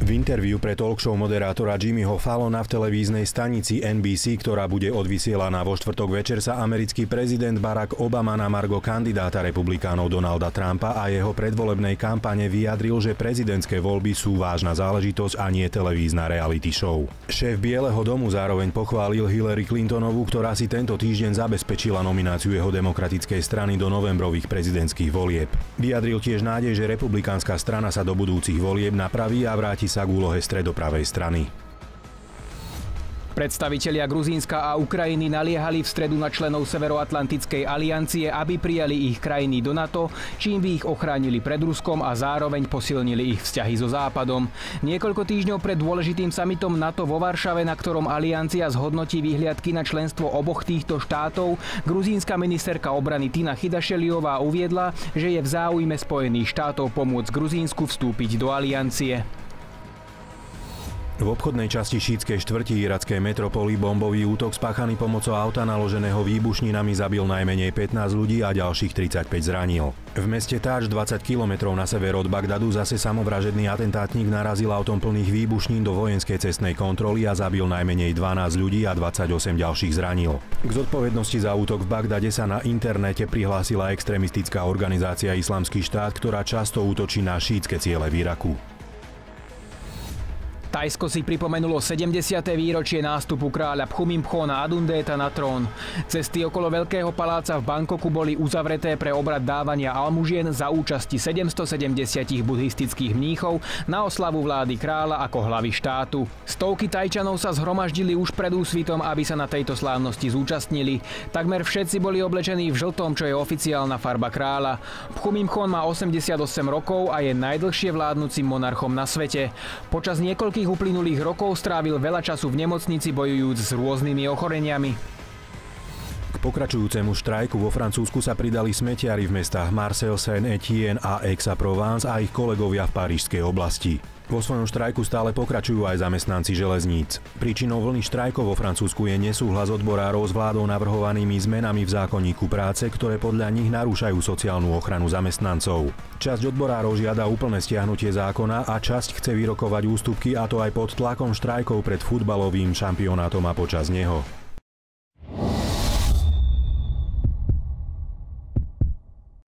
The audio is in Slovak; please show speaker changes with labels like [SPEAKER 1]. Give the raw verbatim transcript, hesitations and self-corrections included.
[SPEAKER 1] V interviu pre talkshow moderátora Jimmyho Fallona v televíznej stanici en bí sí, ktorá bude odvysielaná vo štvrtok večer, sa americký prezident Barack Obama na margo kandidáta republikánov Donalda Trumpa a jeho predvolebnej kampane vyjadril, že prezidentské voľby sú vážna záležitosť a nie televízna reality show. Šéf Bieleho domu zároveň pochválil Hillary Clintonovú, ktorá si tento týždeň zabezpečila nomináciu jeho demokratickej strany do novembrových prezidentských volieb. Vyjadril tiež nádej, že republikánska strana sa do budúcich volieb napraví a vráti sa k úlohe stredopravej strany.
[SPEAKER 2] Predstavitelia Gruzínska a Ukrajiny naliehali v stredu na členov Severoatlantickej aliancie, aby prijali ich krajiny do NATO, čím by ich ochránili pred Ruskom a zároveň posilnili ich vzťahy so Západom. Niekoľko týždňov pred dôležitým samitom NATO vo Varšave, na ktorom aliancia zhodnotí vyhliadky na členstvo oboch týchto štátov, gruzínska ministerka obrany Tina Chidašeliová uviedla, že je v záujme Spojených štátov pomôcť Gruzínsku vstúpiť do aliancie.
[SPEAKER 1] V obchodnej časti šítskej štvrti irackej metropoly bombový útok spáchaný pomocou auta naloženého výbušninami zabil najmenej pätnásť ľudí a ďalších tridsaťpäť zranil. V meste Táč, dvadsať kilometrov na sever od Bagdadu, zase samovražedný atentátnik narazil autom plných výbušnín do vojenskej cestnej kontroly a zabil najmenej dvanásť ľudí a dvadsaťosem ďalších zranil. K zodpovednosti za útok v Bagdade sa na internete prihlásila extrémistická organizácia Islamský štát, ktorá často útočí na šítske ciele v Iraku.
[SPEAKER 2] Thajsko si pripomenulo sedemdesiate výročie nástupu kráľa Pchumimphona Adundéta na trón. Cesty okolo Veľkého paláca v Bangkoku boli uzavreté pre obrad dávania almužien za účasti sedemstosedemdesiat buddhistických mníchov na oslavu vlády kráľa ako hlavy štátu. Stovky Tajčanov sa zhromaždili už pred úsvitom, aby sa na tejto slávnosti zúčastnili. Takmer všetci boli oblečení v žltom, čo je oficiálna farba kráľa. Pchumimphon má osemdesiatosem rokov a je najdlhšie vládnúcim monarchom na svete. Počas niekoľkých uplynulých rokov strávil veľa času v nemocnici bojujúc s rôznymi ochoreniami.
[SPEAKER 1] K pokračujúcemu štrajku vo Francúzsku sa pridali smetiari v mestách Marseille, Saint-Étienne a Aix-en-Provence a ich kolegovia v parížskej oblasti. Vo svojom štrajku stále pokračujú aj zamestnanci železníc. Príčinou vlny štrajkov vo Francúzsku je nesúhlas odborárov s vládou navrhovanými zmenami v zákonníku práce, ktoré podľa nich narúšajú sociálnu ochranu zamestnancov. Časť odborárov žiada úplné stiahnutie zákona a časť chce vyrokovať ústupky, a to aj pod tlakom štrajkov pred futbalovým šampionátom a počas neho.